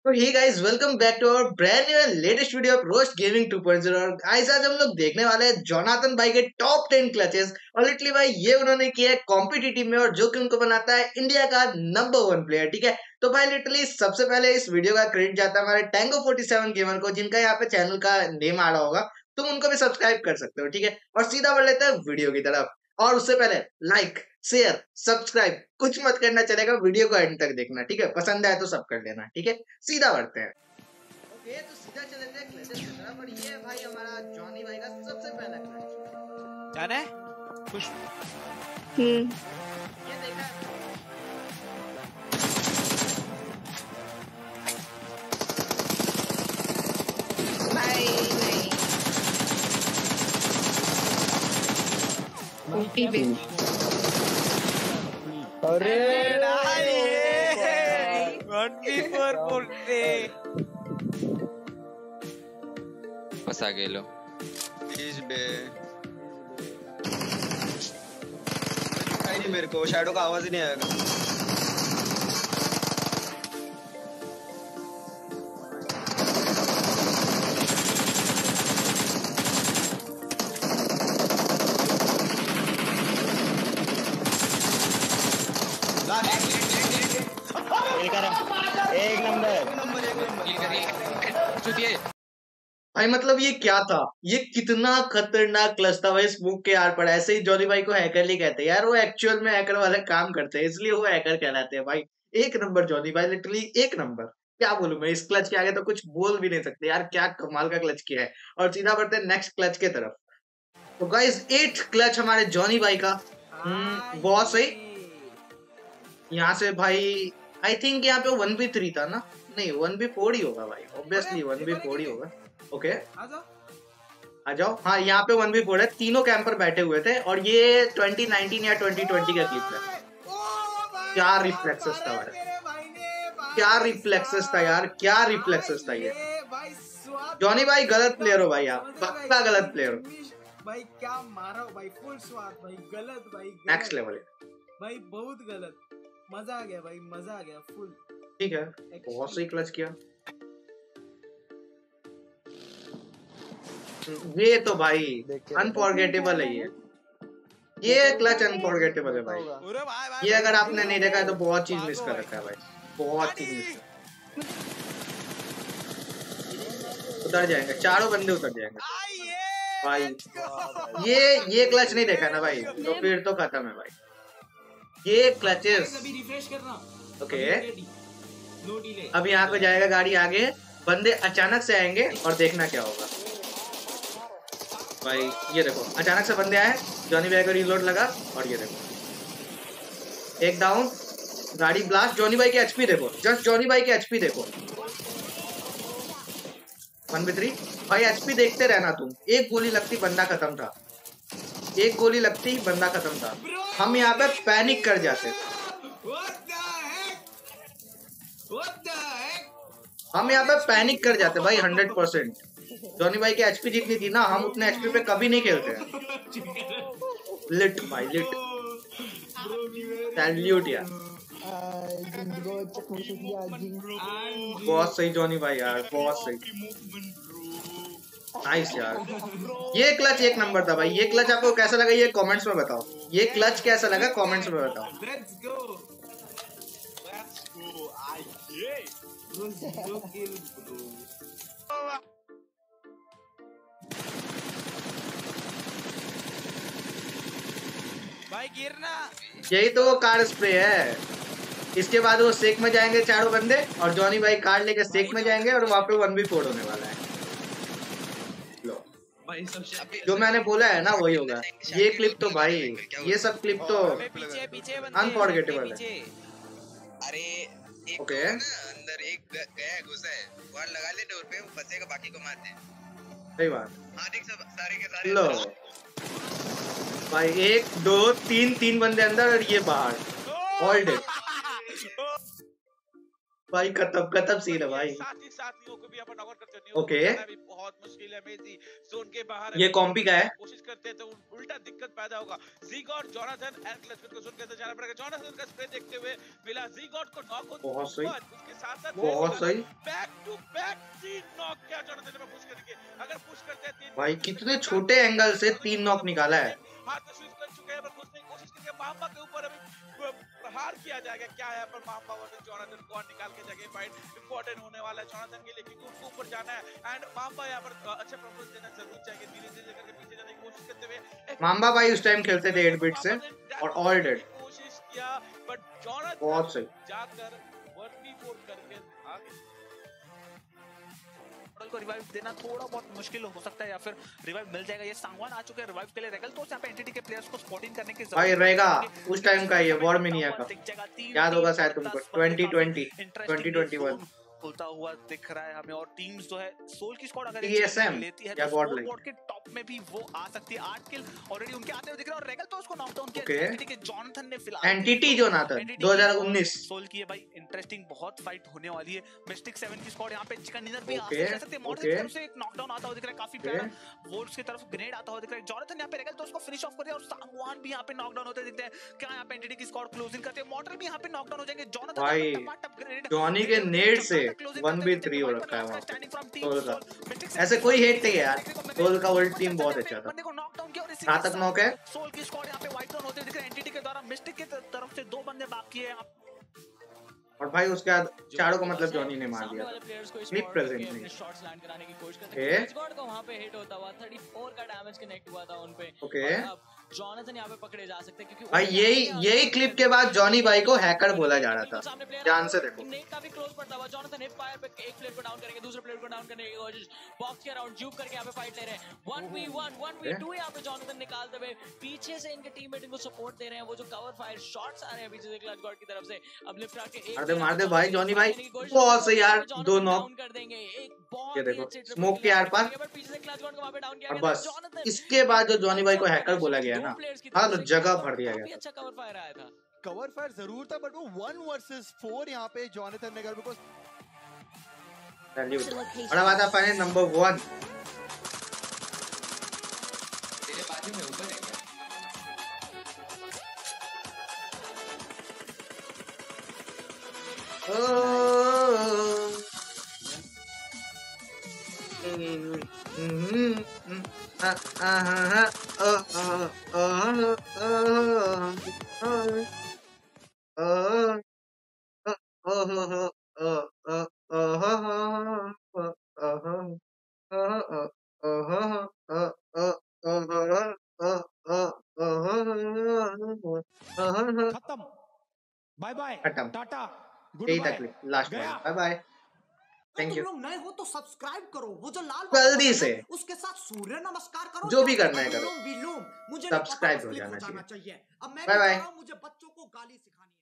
तो hey guys welcome back to our brand new and latest video of roast gaming 2.0। और guys आज हम लोग देखने वाले हैं जोनाथन भाई के टॉप 10 क्लचेस। और लिटरली भाई ये उन्होंने किया है कॉम्पिटिटिव में, और जो कि उनको बनाता है इंडिया का नंबर 1 प्लेयर। ठीक है, तो भाई लिटरली सबसे पहले इस वीडियो का क्रेडिट जाता है हमारे टैंगो 47 गेमर को, जिनका यहाँ पे चैनल का नेम आ रहा होगा, तुम उनको भी सब्सक्राइब कर सकते हो। ठीक है, और सीधा बढ़ लेते हैं वीडियो की तरफ। और उससे पहले लाइक शेयर सब्सक्राइब कुछ मत करना, चलेगा, वीडियो को एंड तक देखना। ठीक है, पसंद आए तो सब कर लेना। ठीक है, सीधा बढ़ते हैं। ओके, तो सीधा चले थे क्लचेस की तरफ। और ये भाई हमारा जॉनी भाई का सबसे पहला क्लच जाना है खुश। ये देखा भाई नहीं अरे फंसा गेलो प्लीज बे नहीं, मेरे को शैडो का आवाज ही नहीं आएगा। एक नंबर भाई, मतलब ये क्या था? ये कितना खतरनाक क्लच था भाई। स्मोक के यार पड़ा। ऐसे ही जॉनी भाई को हैकर नहीं कहते यार, वो एक्चुअल में हैकर वाले काम करते हैं, इसलिए वो हैकर कहलाते हैं भाई। एक नंबर जॉनी भाई, लिटरली एक नंबर। क्या बोलूं मैं, इस क्लच के आगे तो कुछ बोल भी नहीं सकते यार, क्या कमाल का क्लच किया है। और सीधा बढ़ते हैं नेक्स्ट क्लच के तरफ। तो गाइस 8 क्लच हमारे जॉनी भाई का। बहुत सही। यहाँ से भाई आई थिंक यहाँ पे 1v3 था ना, नहीं 1v4 ही होगा भाई, ऑब्वियसली 1v4 ही होगा। ओके आ जाओ। हाँ, यहाँ पे 1v4 है, तीनों कैंपर बैठे हुए थे। और ये 2019 या 2020 का क्लिप है। क्या रिफ्लेक्सेस था भाई, क्या रिफ्लेक्सेस था यार, क्या रिफ्लेक्सेस था ये। जॉनी भाई गलत प्लेयर हो भाई, आप पक्का गलत प्लेयर हो भाई। क्या मारा हो भाई, फुल स्वाद भाई, गलत भाई, नेक्स्ट लेवल है भाई, बहुत गलत। मजा आ गया भाई, मजा आ गया फुल। ठीक है, बहुत सही क्लच किया। ये तो भाई अनफॉरगेटेबल है ये क्लच अनफॉरगेटेबल है भाई। ये अगर आपने नहीं देखा है तो बहुत चीज मिस कर रखा है भाई, बहुत चीज मिस कर। उतर जाएंगे, चारों बंदे उतर जाएंगे भाई। ये क्लच नहीं देखा ना भाई, तो फिर तो खत्म है भाई। ये क्लचेस ओके। अब यहाँ पे जाएगा गाड़ी आगे, बंदे अचानक से आएंगे और देखना क्या होगा भाई। ये देखो, अचानक से बंदे आए, जॉनी भाई को रीलोड लगा, और ये देखो एक डाउन, गाड़ी ब्लास्ट। जॉनी भाई के एचपी देखो, जस्ट जॉनी भाई के एचपी देखो। 1v3 भाई, एचपी देखते रहना तुम। एक गोली लगती बंदा खत्म था, एक गोली लगती बंदा खत्म था। हम यहाँ पे पैनिक कर जाते, हम यहाँ पे पैनिक कर जाते भाई 100%। जॉनी भाई के एचपी जितनी थी ना, हम उतने एचपी पे कभी नहीं खेलते हैं। लिट भाई लिट, सैल्यूट यार, बहुत सही जॉनी भाई यार, बहुत सही, नाइस यार। ये क्लच एक नंबर था भाई। ये क्लच आपको कैसा लगा ये कमेंट्स में बताओ, ये क्लच कैसा लगा कमेंट्स में बताओ। भाई गिरना, यही तो वो कार स्प्रे है। इसके बाद वो सेक में जाएंगे चारों बंदे, और जॉनी भाई कार लेके सेक में जाएंगे, और वहां पे 1v4 होने वाला है। लो, जो मैंने बोला है ना वही होगा। ये क्लिप तो भाई, ये सब क्लिप तो अनफॉरगेटेबल है। अरे ओके, अंदर एक गया घुसा है, वार लगा ले डोर पे, वो फंसेगा, बाकी को मार दे। सही बात। हाँ देख, सब सारे के सारे। लो भाई, 1 2 3 बंदे अंदर और ये बाहर, ऑल डे भाई खत्म सीन है भाई। साथी साथियों को भी अपन नॉकआउट करते हैं। ओके। भी बहुत मुश्किल है मेजी जोन के बाहर ये कॉम्पी का है। कोशिश करते हैं तो उल्टा दिक्कत पैदा होगा। ज़ीगॉट जोनाथन एंड क्लचविट को जोन के अंदर जाना पड़ेगा। जोनाथन का स्प्रे देखते हुए मिला ज़ीगॉट को नॉक हो। बहुत सही, उसके साथ-साथ बहुत सही। बैक टू बैक 3 नॉक किया जोनाथन ने पुश करके। अगर पुश करते हैं 3 भाई कितने छोटे एंगल से 3 नॉक निकाला है। हाथ में स्विच कर चुके हैं पर घुसने की कोशिश करके मामा के ऊपर अभी प्रहार किया जाएगा। क्या है पर मामा वर्सेस जोनाथन कौन निकाल के जाएगा। फाइट इंपॉर्टेंट होने वाला है जोनाथन के लिए क्योंकि उसको ऊपर जाना है एंड मामा यहां पर अच्छे परफॉर्मेंस देना जरूर चाहिए। धीरे-धीरे करके पीछे जाने की कोशिश करते हुए मामा भाई उस टाइम खेलते थे 8 बिट से और ऑल डेड। कोशिश किया बट जोनाथन बहुत सही जाकर 1v4 करके आगे को रिवाइव देना थोड़ा बहुत मुश्किल हो सकता है या फिर रिवाइव मिल जाएगा। ये सांगवान आ चुके हैं रिवाइव के लिए। रेगल तो यहाँ पे एंटिटी के प्लेयर्स को स्पॉटिंग करने की जरूरत भाई रहेगा उस टाइम का ये वॉरमिनिया का याद होगा शायद तुमको 2021 खुलता हुआ दिख रहा है हमें। और टीम्स जो है सोल की स्क्वाड अगर TSM लेती है या तो गॉडलाइक बोर्ड के टॉप में भी वो आ सकती है। 8 किल ऑलरेडी उनके आते हुए दिख रहा है और रेगल तो उसको नॉकडाउन किया। Okay. एंटिटी के जॉनथन ने फिलहाल एंटिटी जोनाथन 2019 सोल की है भाई। इंटरेस्टिंग बहुत फाइट होने वाली है। मिस्टिक 7 की स्क्वाड यहाँ पे चिकन डिनर भी आ सकते हैं। मॉडल की तरफ से एक नॉकडाउन आता हुआ दिख रहा है काफी प्यारा। वोल्ट्स की तरफ ग्रेनेड आता हुआ दिख रहा है। जॉनथन यहाँ पे रेगल तो उसको फिनिश ऑफ कर दिया और सांगवान भी यहाँ पे नॉकडाउन होते दिखते हैं। क्या यहाँ पे एंटिटी की स्क्वाड क्लोजिंग करते हैं। मॉडल भी यहाँ पे नॉकडाउन हो जाएंगे। जॉनथन भाई जॉनी के नेड से 1v3 हो रखा है वहां पे सोल का। ऐसे कोई हेट नहीं है यार, सोल का वर्ल्ड टीम बहुत अच्छा था। घातक नॉक है। सोल की स्क्वाड यहाँ पे वाइट डाउन होते दिख रहे हैं एंटिटी के द्वारा। मिस्टिक की तरफ से 2 बंदे बाकी है और भाई उसके बाद चारों को मतलब जॉनी ने मार दिया। स्लिप प्रेजेंट नहीं शॉट्स लैंड कराने की कोशिश करते हैं। स्क्वाड को वहां पे हिट होता हुआ 34 का डैमेज कनेक्ट हुआ था उन पे। ओके जॉनथन यहाँ पे पकड़े जा सकते हैं क्योंकि भाई यही क्लिप के बाद जॉनी भाई को हैकर बोला जा रहा था। ध्यान से देखो नेट काफी क्लोज पड़ता हुआ। जॉनथन हिप फायर पे एक प्लेयर को डाउन करेंगे, दूसरे प्लेयर को डाउन करने की कोशिश। बॉक्स के अराउंड जूप करके यहाँ पे फाइट ले रहे हैं। 1v1 1v2 यहाँ पे जॉनथन निकालते हुए पीछे से इनके टीममेट इनको सपोर्ट दे रहे हैं। वो जो कवर फायर शॉट्स आ रहे हैं पीछे से क्लच गॉड की तरफ से। अब लिफ्ट आके मार दे भाई जॉनी भाई बहुत सही यार। 2 नॉक कर देंगे। एक बहुत ये देखो स्मोक के आर पार। पीछे से क्लच गॉड को वहां पे डाउन किया और बस इसके बाद जो जॉनी भाई को हैकर बोला गया ना, हाँ तो जगह भर दिया गया। अच्छा कवर फायर आया था। कवर फायर जरूर था बट वो 1 वर्सेस 4 यहाँ पे जॉनथन ने कर बिकॉज़ बड़ा बात है फाइनल नंबर 1 तेरे बाजू में ऊपर है क्या? खत्म। बाय बाय खत्म। टाटा यही तक लास्ट में। Bye bye. Thank you. तुम लोग नए हो तो सब्सक्राइब करो। वो जो लाल जल्दी से उसके साथ सूर्य नमस्कार करो। जो भी करना है करो। विलोम मुझे सब्सक्राइब हो जाना चाहिए। अब मैं बाय बाय। मुझे बच्चों को गाली सिखानी